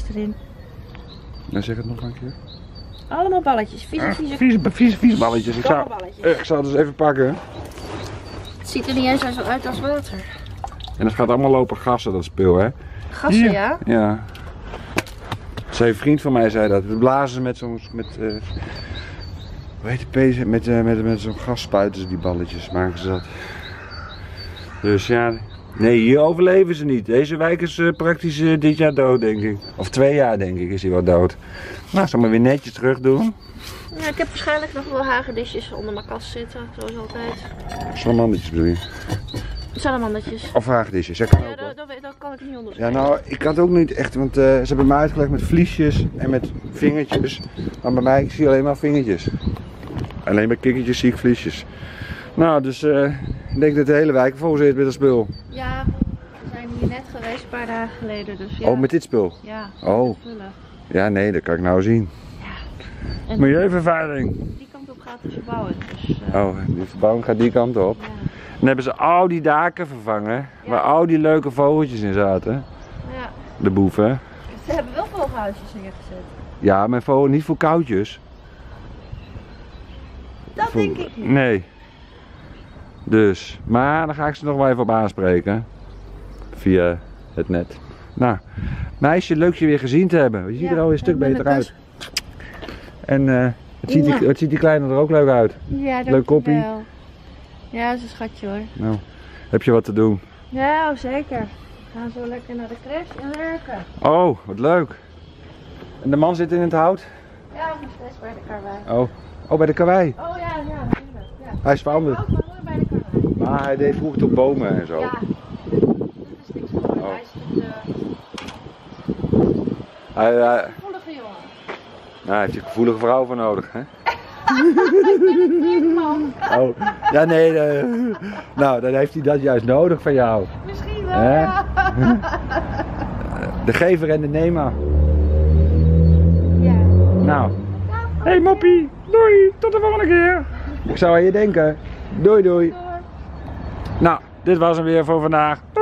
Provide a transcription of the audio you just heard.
erin. Nou, zeg het nog een keer. Allemaal balletjes. Vieze balletjes. Ik zal het eens even pakken. Het ziet er niet eens zo uit als water. En dat gaat allemaal lopen gassen, dat spul, hè? Gassen, Hier. ja? Ja. Een vriend van mij zei dat. We blazen ze met zo'n... hoe heet het? Met zo'n gas spuiten ze die balletjes. Maken ze dat. Dus ja... Nee, hier overleven ze niet. Deze wijk is praktisch dit jaar dood, denk ik. Of 2 jaar, denk ik, is hij wel dood. Nou, zal maar weer netjes terug doen. Ja, ik heb waarschijnlijk nog wel hagedisjes onder mijn kast zitten, zoals altijd. Salamandertjes bedoel je? Salamandertjes. Of hagedisjes, zeg maar. Ja, dat kan ik niet Ja, onderscheiden. nou, ik had ook niet echt, want ze hebben me uitgelegd met vliesjes en met vingertjes. Maar bij mij, ik zie alleen maar vingertjes. Alleen bij kikkertjes zie ik vliesjes. Nou, dus ik denk dat de hele wijk vol zit met dat spul. Ja, we zijn hier net geweest, een paar dagen geleden, dus ja. Oh, met dit spul? Ja, oh. vullen. Ja, nee, dat kan ik nou zien. Ja. Milieuvervuiling. Die kant op gaat de verbouwing, dus... Oh, die verbouwing gaat die kant op. Ja. Dan hebben ze al die daken vervangen, waar al die leuke vogeltjes in zaten. Ja. De boeven. Ze hebben wel vogelhuisjes neergezet. Ja, mijn vogel niet voor koudjes. Dat denk ik niet. Nee. Dus, maar dan ga ik ze nog wel even op aanspreken. Via het net. Nou, meisje, leuk je weer gezien te hebben. Je ziet er alweer een stuk beter uit. En het ziet die kleine er ook leuk uit. Ja, leuk koppie. Wel. Ja, dat is een schatje hoor. Nou, heb je wat te doen? Ja, zeker. We gaan zo lekker naar de crash en werken. Oh, wat leuk. En de man zit in het hout? Ja, nog steeds bij de karwei. Oh, bij de karwei. Oh ja, natuurlijk. Ja. Hij is veranderd. Ook, maar nooit bij de karwei. Maar hij deed vroeger toch bomen en zo. Ja, dat is niks voor. Oh. Hij is niet Hij gevoelige jongen. nou, heeft je een gevoelige vrouw voor nodig, hè? Ik ben een vriendman. Oh, ja nee, nou dan heeft hij dat juist nodig van jou. Misschien wel, Hè? ja. De gever en de nemer. Ja. Nou, hey moppie, doei, tot de volgende keer. Ik zou aan je denken. Doei doei. Nou, dit was hem weer voor vandaag.